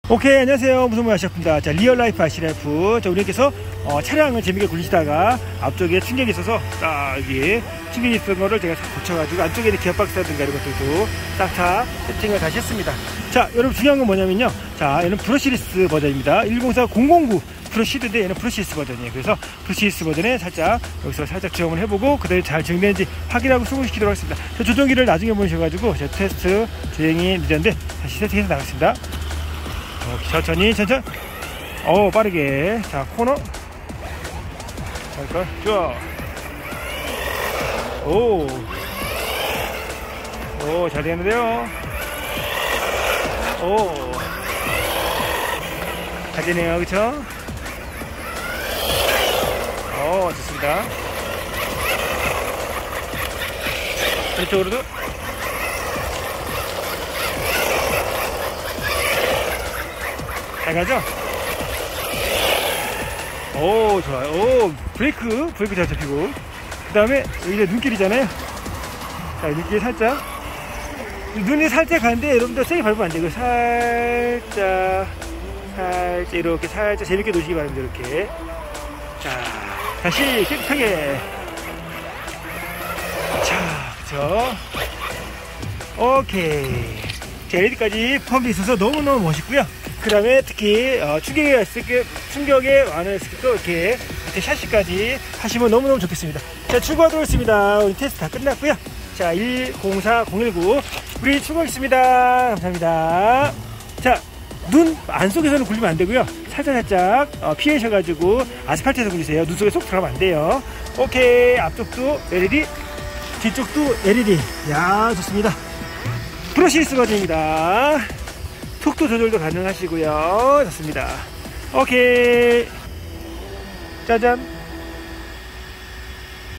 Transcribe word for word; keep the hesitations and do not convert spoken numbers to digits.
오케이, 안녕하세요. 무슨 뭐 아시아프입니다. 자, 리얼라이프 아시라이프. 자, 우리께서 어, 차량을 재밌게 굴리시다가 앞쪽에 충격이 있어서 딱 여기 충격이 있었던 거를 제가 고쳐가지고 안쪽에 있는 기어박스라든가 이런 것들도 싹 다 세팅을 다시 했습니다. 자, 여러분 중요한 건 뭐냐면요. 자, 얘는 브러시리스 버전입니다. 일공사 공공구 브러시드인데 얘는 브러시리스 버전이에요. 그래서 브러시리스 버전에 살짝 여기서 살짝 지원을 해보고 그다음에 잘 정리되는지 확인하고 수긍시키도록 하겠습니다. 자, 조종기를 나중에 보내셔가지고 제가 테스트 주행이 늦었는데 다시 세팅해서 나가겠습니다. 어, 천천히 천천히 어 빠르게. 자, 코너 잠깐 쭉 오 오 잘 되는데요. 오 잘 되네요. 그쵸? 오 좋습니다. 이쪽으로도 잘 가죠? 오 좋아요. 오 브레이크 브레이크 잘 잡히고 그 다음에 여기 눈길이잖아요. 자, 눈길 살짝 눈이 살짝 가는데 여러분들 세게 밟으면 안 되고 살짝 살짝 이렇게 살짝 재밌게 놓으시기 바랍니다. 이렇게. 자, 다시 깨끗하게. 자, 그쵸? 오케이. 자, 여기까지 펌프 있어서 너무너무 멋있고요. 그 다음에 특히 어, 충격에 왔을 때 충격에 완화했을 때 또 이렇게 밑에 샤시까지 하시면 너무너무 좋겠습니다. 자, 출고하도록 하겠습니다. 우리 테스트 다 끝났고요. 자, 일공사 공일구 우리 출고하겠습니다. 감사합니다. 자, 눈 안속에서는 굴리면 안 되고요. 살짝살짝 어, 피하셔가지고 아스팔트에서 굴리세요. 눈 속에 쏙 들어가면 안 돼요. 오케이. 앞쪽도 엘이디 뒤쪽도 엘이디. 야, 좋습니다. 브러시리스 버전입니다. 속도 조절도 가능하시고요. 좋습니다. 오케이. 짜잔.